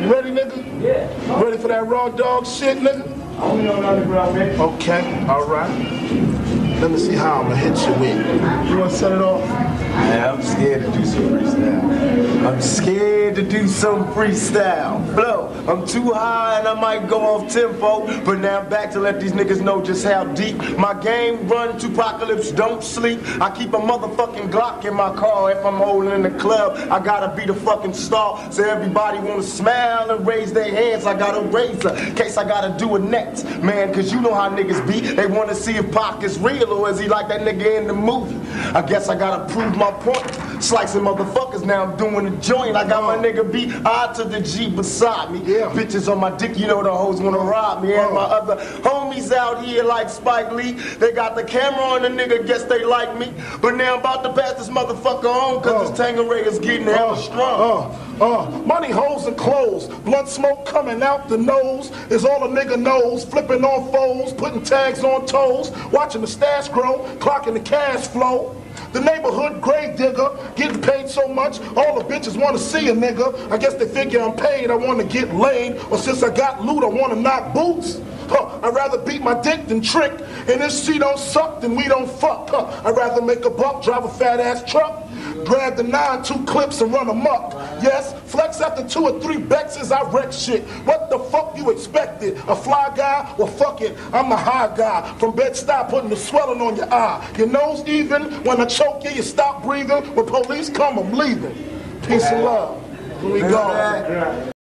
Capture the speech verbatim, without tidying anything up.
You ready, nigga? Yeah. Ready for that raw dog shit, nigga? I don't know nothing about me. Okay, all right. Let me see how I'm gonna hit you with. You wanna set it off? Man, I'm scared to do some freestyle. I'm scared to do some freestyle. Blow, I'm too high and I might go off tempo. But now I'm back to let these niggas know just how deep my game run to apocalypse, don't sleep. I keep a motherfucking Glock in my car. If I'm holding in the club, I gotta be the fucking star. So everybody wanna smile and raise their hands. I got a razor, in case I gotta do a next. Man, cause you know how niggas be. They wanna see if Pac is real or is he like that nigga in the movie. I guess I gotta prove my point. Slicing motherfuckers, now I'm doing a joint. I got my nigga B I to the G beside me. Yeah. Bitches on my dick, you know the hoes wanna rob me. And my other homies out here like Spike Lee. They got the camera on the nigga, guess they like me. But now I'm about to pass this motherfucker on, cause this Tangeray is getting hella strong. Uh, uh, money, hoes, and clothes. Blunt smoke coming out the nose is all a nigga knows. Flipping on foes, putting tags on toes. Watching the stash grow, clocking the cash flow. The neighborhood grave digger, getting paid so much, all the bitches want to see a nigga. I guess they figure I'm paid, I want to get laid. Or since I got loot, I want to knock boots. Huh, I'd rather beat my dick than trick. And if she don't suck, then we don't fuck. Huh, I'd rather make a buck, drive a fat ass truck. Grab the nine, two clips and run amok. Yes, flex after two or three Bexes, I wreck shit. What the fuck you expected? A fly guy? Well, fuck it, I'm the high guy. From Bed-Stuy, putting the swelling on your eye. Your nose even, when I choke you, you stop breathing. When police come, I'm leaving. Peace and love. Here we go.